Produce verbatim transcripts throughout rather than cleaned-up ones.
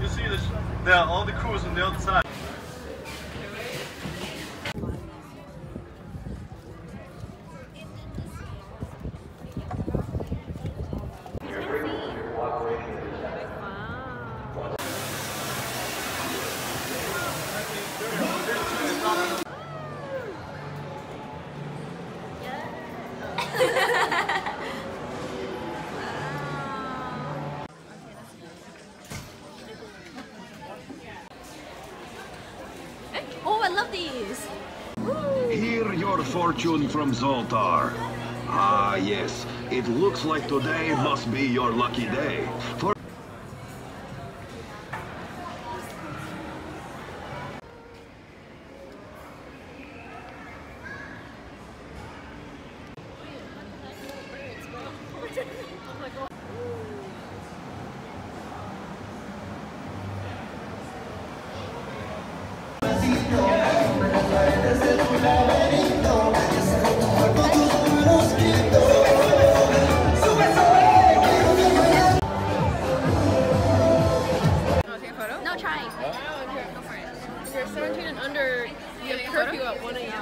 see the, the all the crews on the other side. Oh, I love these! Woo. Hear your fortune from Zoltar. Ah, yes. It looks like today must be your lucky day. For If you're seventeen and under, you have curfew at one A M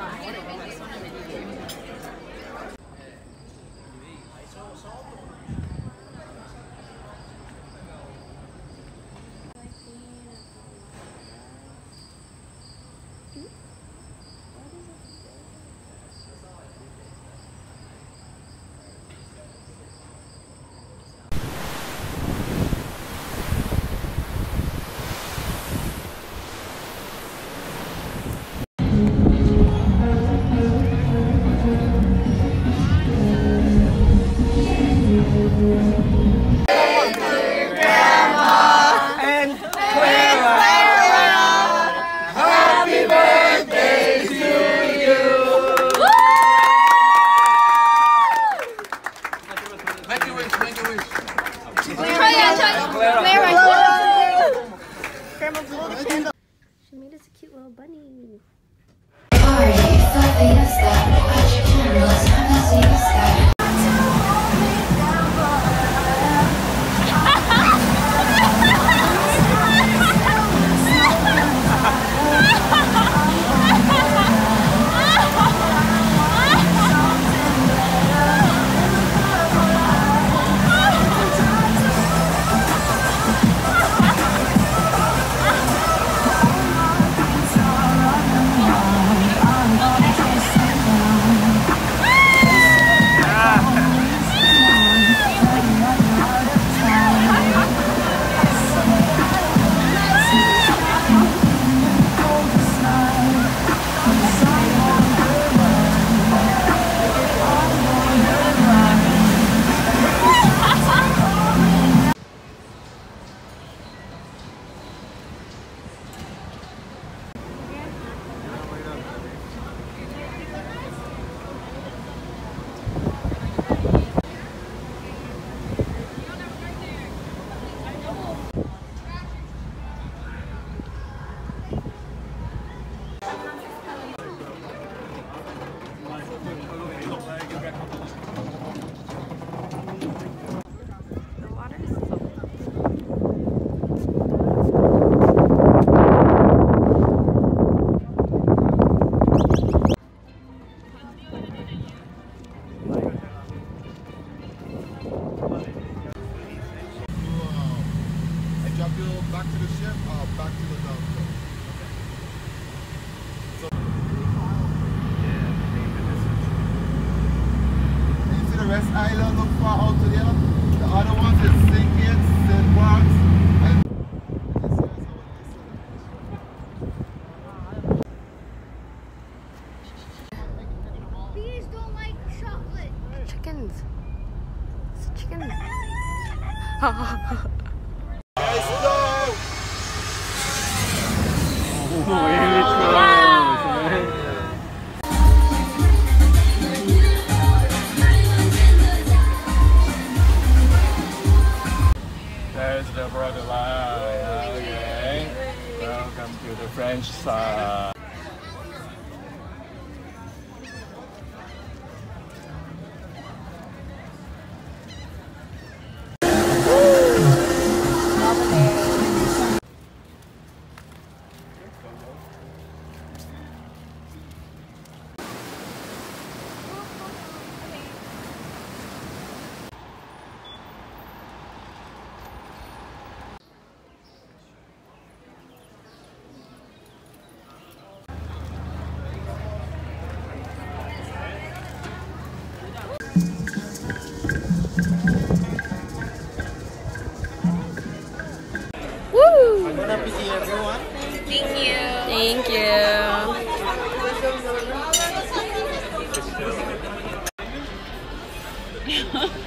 She made us a cute little bunny. Back to the ship, uh, back to the dock. So, you see the rest island look far out to there? The other ones is Saint Kitts, Saint Barts, and Bees don't like chocolate. Chickens. It's chicken. let's go! There's the brother line. Okay. Welcome to the French side. Bon appetit, everyone. Thank you. Thank you.